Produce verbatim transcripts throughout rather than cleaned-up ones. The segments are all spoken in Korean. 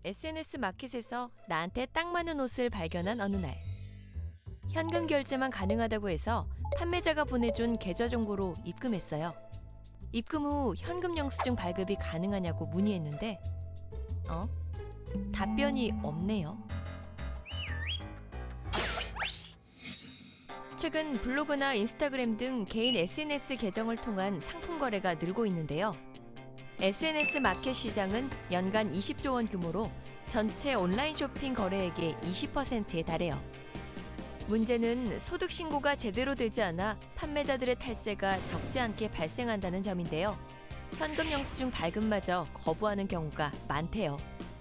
에스엔에스 마켓에서 나한테 딱 맞는 옷을 발견한 어느 날. 현금 결제만 가능하다고 해서 판매자가 보내준 계좌 정보로 입금했어요. 입금 후 현금 영수증 발급이 가능하냐고 문의했는데 어? 답변이 없네요. 최근 블로그나 인스타그램 등 개인 에스엔에스 계정을 통한 상품 거래가 늘고 있는데요. 에스엔에스 마켓 시장은 연간 이십조 원 규모로 전체 온라인 쇼핑 거래액의 이십 퍼센트에 달해요. 문제는 소득 신고가 제대로 되지 않아 판매자들의 탈세가 적지 않게 발생한다는 점인데요. 현금 영수증 발급마저 거부하는 경우가 많대요.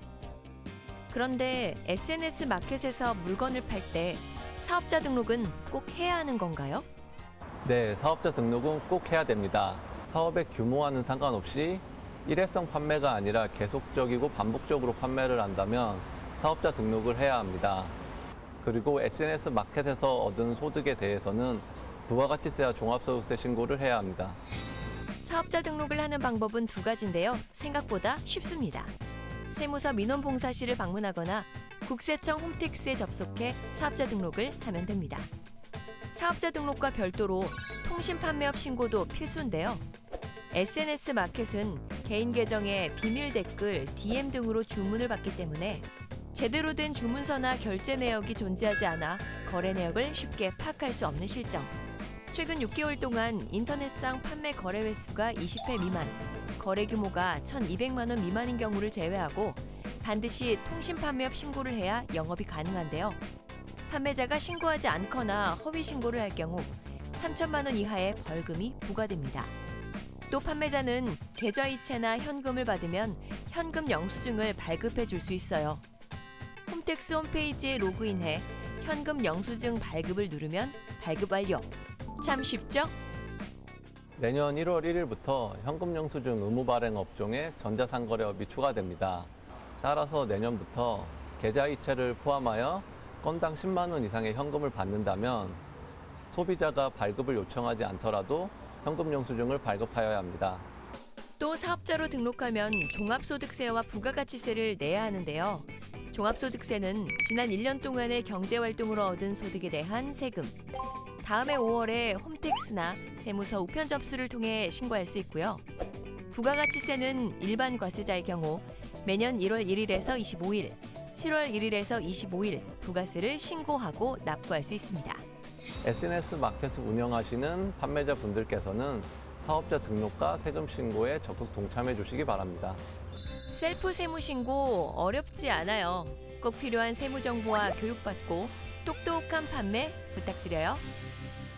그런데 에스엔에스 마켓에서 물건을 팔 때 사업자 등록은 꼭 해야 하는 건가요? 네, 사업자 등록은 꼭 해야 됩니다. 사업의 규모와는 상관없이 일회성 판매가 아니라 계속적이고 반복적으로 판매를 한다면 사업자 등록을 해야 합니다. 그리고 에스엔에스 마켓에서 얻은 소득에 대해서는 부가가치세와 종합소득세 신고를 해야 합니다. 사업자 등록을 하는 방법은 두 가지인데요. 생각보다 쉽습니다. 세무서 민원봉사실을 방문하거나 국세청 홈택스에 접속해 사업자 등록을 하면 됩니다. 사업자 등록과 별도로 통신 판매업 신고도 필수인데요. 에스엔에스 마켓은 개인 계정에 비밀 댓글, 디엠 등으로 주문을 받기 때문에 제대로 된 주문서나 결제 내역이 존재하지 않아 거래 내역을 쉽게 파악할 수 없는 실정. 최근 육 개월 동안 인터넷상 판매 거래 횟수가 이십 회 미만, 거래 규모가 천이백만 원 미만인 경우를 제외하고 반드시 통신 판매업 신고를 해야 영업이 가능한데요. 판매자가 신고하지 않거나 허위 신고를 할 경우 삼천만 원 이하의 벌금이 부과됩니다. 또 판매자는 계좌이체나 현금을 받으면 현금 영수증을 발급해 줄 수 있어요. 홈택스 홈페이지에 로그인해 현금 영수증 발급을 누르면 발급 완료. 참 쉽죠? 내년 일월 일일부터 현금 영수증 의무 발행 업종에 전자상거래업이 추가됩니다. 따라서 내년부터 계좌이체를 포함하여 건당 십만 원 이상의 현금을 받는다면 소비자가 발급을 요청하지 않더라도 현금 영수증을 발급하여야 합니다. 또 사업자로 등록하면 종합소득세와 부가가치세를 내야 하는데요. 종합소득세는 지난 일 년 동안의 경제활동으로 얻은 소득에 대한 세금. 다음해 오월에 홈택스나 세무서 우편 접수를 통해 신고할 수 있고요. 부가가치세는 일반 과세자의 경우 매년 일월 일일에서 이십오일, 칠월 일일에서 이십오일 부가세를 신고하고 납부할 수 있습니다. 에스엔에스 마켓을 운영하시는 판매자분들께서는 사업자 등록과 세금 신고에 적극 동참해 주시기 바랍니다. 셀프 세무 신고 어렵지 않아요. 꼭 필요한 세무 정보와 교육받고 똑똑한 판매 부탁드려요.